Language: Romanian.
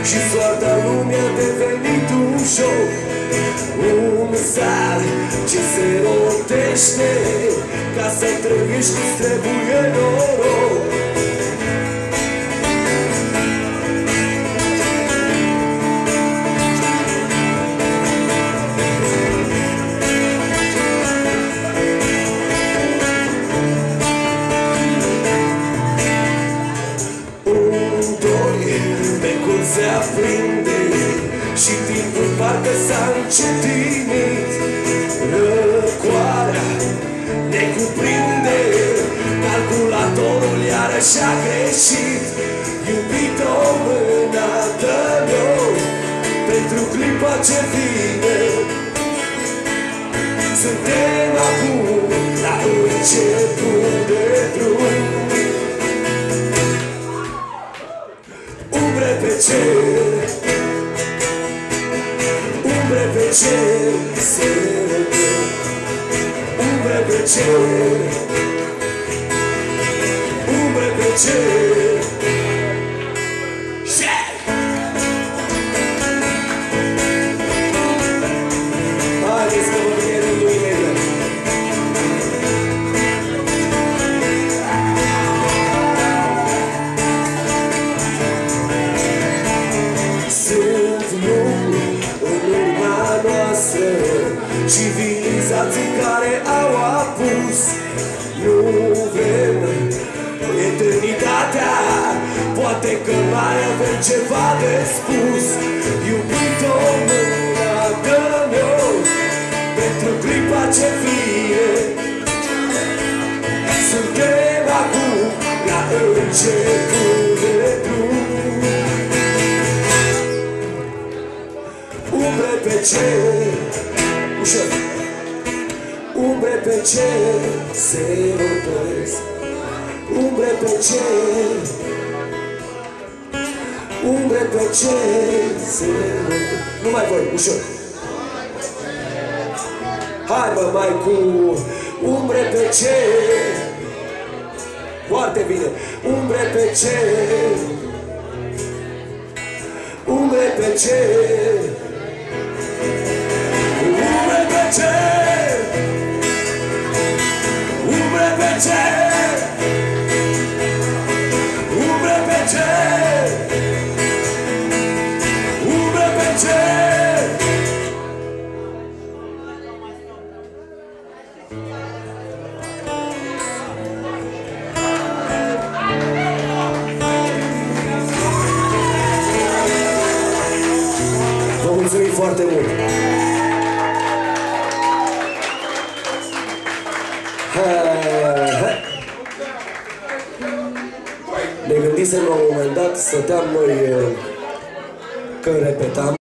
Și soarta lumii a devenit un joc, un sar ce se rotește. Ca să trăiești îți trebuie noroc. Becul se aprinde și timpul parcă s-a încetinit. Răcoarea ne cuprinde, calculatorul iarăși a greșit. Iubito, mâna dă-mi-o pentru clipa ce vine. Suntem acum la început de drum. Umbre pe cer, umbre pe cer, se râde. Umbre pe cer, umbre pe cer. Haideți că vă vine rândul imediat. Civilizații care au apus. Nu vrem eternitatea, poate că mai avem ceva de spus. Iubito, mâna dă-mi-o pentru clipa ce vine. Suntem acum la început de drum. Umbre pe cer, ușor. Umbre pe cer se rotesc. Umbre pe cer, umbre pe cer se rotesc. Nu mai voi, ușor. Hai mă, mai cu umbre pe cer. Foarte bine. Umbre pe cer, umbre pe cer. Umbre pe cer, umbre pe cer, umbre pe cer, umbre pe cer. Vă mulțumim foarte mult! Ne gândisem la un moment dat, stăteam noi că repetam